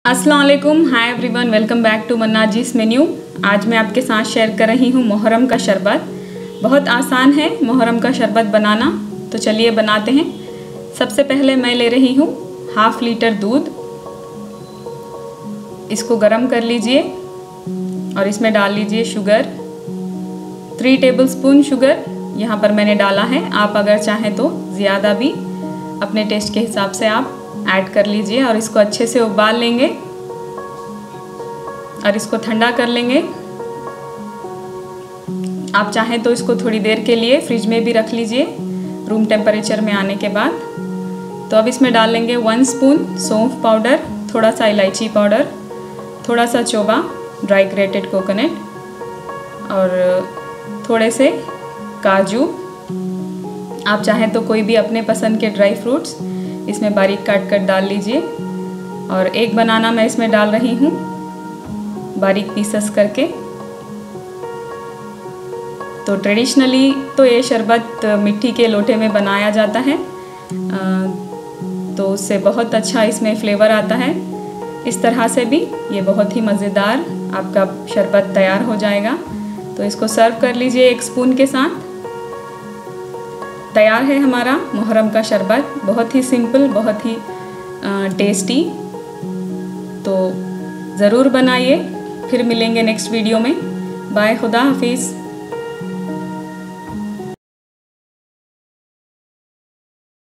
अस्सलाम वालेकुम, hi everyone, welcome back to मन्नाजीज़ मेन्यू। आज मैं आपके साथ शेयर कर रही हूँ मुहर्रम का शरबत। बहुत आसान है मुहर्रम का शरबत बनाना, तो चलिए बनाते हैं। सबसे पहले मैं ले रही हूँ हाफ़ लीटर दूध। इसको गरम कर लीजिए और इसमें डाल लीजिए शुगर। 3 टेबलस्पून शुगर यहाँ पर मैंने डाला है। आप अगर चाहें तो ज़्यादा भी अपने टेस्ट के हिसाब से आप ऐड कर लीजिए और इसको अच्छे से उबाल लेंगे और इसको ठंडा कर लेंगे। आप चाहें तो इसको थोड़ी देर के लिए फ्रिज में भी रख लीजिए रूम टेम्परेचर में आने के बाद। तो अब इसमें डाल लेंगे 1 स्पून सौंफ पाउडर, थोड़ा सा इलायची पाउडर, थोड़ा सा चोबा ड्राई ग्रेटेड कोकोनट और थोड़े से काजू। आप चाहें तो कोई भी अपने पसंद के ड्राई फ्रूट्स इसमें बारीक काट कर डाल लीजिए। और एक बनाना मैं इसमें डाल रही हूँ बारीक पीसेस करके। तो ट्रेडिशनली तो ये शरबत मिट्टी के लोटे में बनाया जाता है, तो उससे बहुत अच्छा इसमें फ्लेवर आता है। इस तरह से भी ये बहुत ही मज़ेदार आपका शरबत तैयार हो जाएगा। तो इसको सर्व कर लीजिए 1 स्पून के साथ। तैयार है हमारा मुहर्रम का शरबत। बहुत ही सिंपल, बहुत ही टेस्टी। तो ज़रूर बनाइए। फिर मिलेंगे नेक्स्ट वीडियो में। बाय, खुदा हाफिज़।